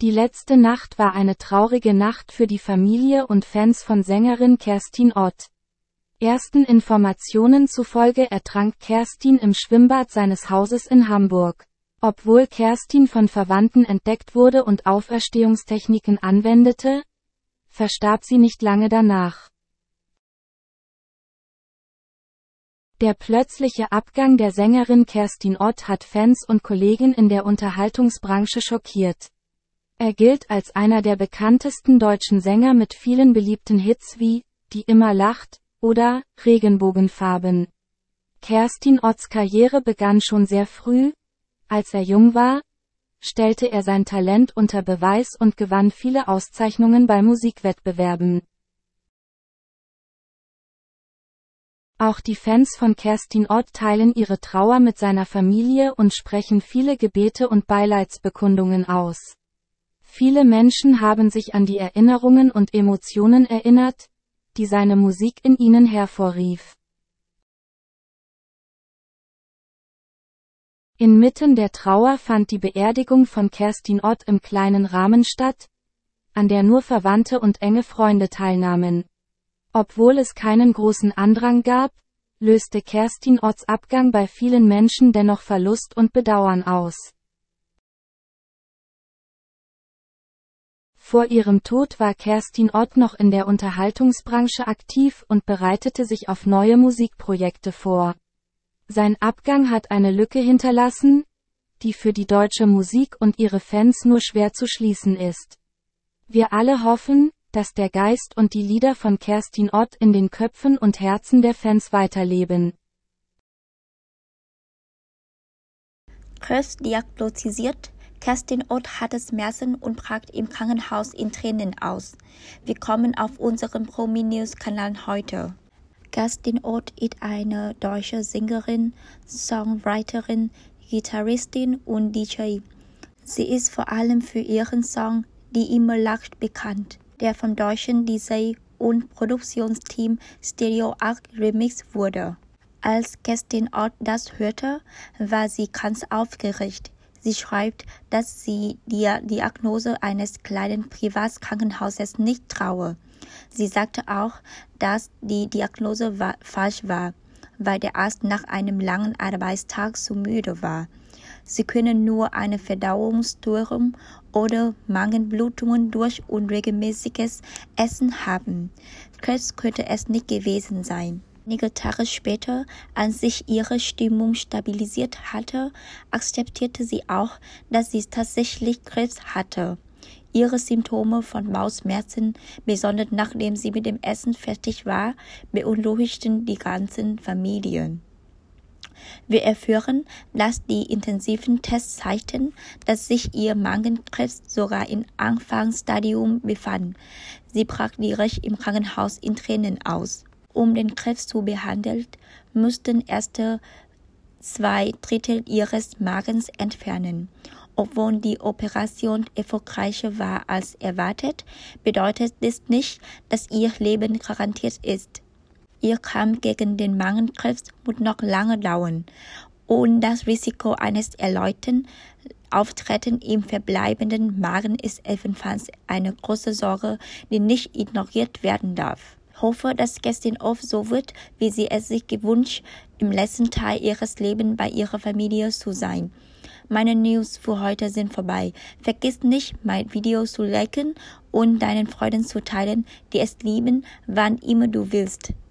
Die letzte Nacht war eine traurige Nacht für die Familie und Fans von Sängerin Kerstin Ott. Ersten Informationen zufolge ertrank Kerstin im Schwimmbad seines Hauses in Hamburg. Obwohl Kerstin von Verwandten entdeckt wurde und Auferstehungstechniken anwendete, verstarb sie nicht lange danach. Der plötzliche Abgang der Sängerin Kerstin Ott hat Fans und Kollegen in der Unterhaltungsbranche schockiert. Er gilt als einer der bekanntesten deutschen Sänger mit vielen beliebten Hits wie Die immer lacht oder Regenbogenfarben. Kerstin Otts Karriere begann schon sehr früh. Als er jung war, stellte er sein Talent unter Beweis und gewann viele Auszeichnungen bei Musikwettbewerben. Auch die Fans von Kerstin Ott teilen ihre Trauer mit seiner Familie und sprechen viele Gebete und Beileidsbekundungen aus. Viele Menschen haben sich an die Erinnerungen und Emotionen erinnert, die seine Musik in ihnen hervorrief. Inmitten der Trauer fand die Beerdigung von Kerstin Ott im kleinen Rahmen statt, an der nur Verwandte und enge Freunde teilnahmen. Obwohl es keinen großen Andrang gab, löste Kerstin Otts Abgang bei vielen Menschen dennoch Verlust und Bedauern aus. Vor ihrem Tod war Kerstin Ott noch in der Unterhaltungsbranche aktiv und bereitete sich auf neue Musikprojekte vor. Sein Abgang hat eine Lücke hinterlassen, die für die deutsche Musik und ihre Fans nur schwer zu schließen ist. Wir alle hoffen, dass der Geist und die Lieder von Kerstin Ott in den Köpfen und Herzen der Fans weiterleben. Krebs diagnostiziert. Kerstin Ott hatte Schmerzen und brach im Krankenhaus in Tränen aus. Willkommen auf unserem ProMi-News-Kanal heute. Kerstin Ott ist eine deutsche Sängerin, Songwriterin, Gitarristin und DJ. Sie ist vor allem für ihren Song Die immer lacht bekannt, der vom deutschen DJ und Produktionsteam Stereo Arc remixed wurde. Als Kerstin Ott das hörte, war sie ganz aufgeregt. Sie schreibt, dass sie der Diagnose eines kleinen Privatkrankenhauses nicht traue. Sie sagte auch, dass die Diagnose falsch war, weil der Arzt nach einem langen Arbeitstag zu müde war. Sie können nur eine Verdauungsstörung oder Magenblutungen durch unregelmäßiges Essen haben. Krebs könnte es nicht gewesen sein. Einige Tage später, als sich ihre Stimmung stabilisiert hatte, akzeptierte sie auch, dass sie tatsächlich Krebs hatte. Ihre Symptome von Bauchschmerzen, besonders nachdem sie mit dem Essen fertig war, beunruhigten die ganzen Familien. Wir erfuhren, dass die intensiven Tests zeigten, dass sich ihr Magenkrebs sogar im Anfangsstadium befand. Sie brach direkt im Krankenhaus in Tränen aus. Um den Krebs zu behandeln, mussten erste 2/3 ihres Magens entfernen. Obwohl die Operation erfolgreicher war als erwartet, bedeutet dies nicht, dass ihr Leben garantiert ist. Ihr Kampf gegen den Magenkrebs muss noch lange dauern und das Risiko eines erneuten Auftretens im verbleibenden Magen ist ebenfalls eine große Sorge, die nicht ignoriert werden darf. Ich hoffe, dass Kerstin Ott so wird, wie sie es sich gewünscht, im letzten Teil ihres Lebens bei ihrer Familie zu sein. Meine News für heute sind vorbei. Vergiss nicht, mein Video zu liken und deinen Freunden zu teilen, die es lieben, wann immer du willst.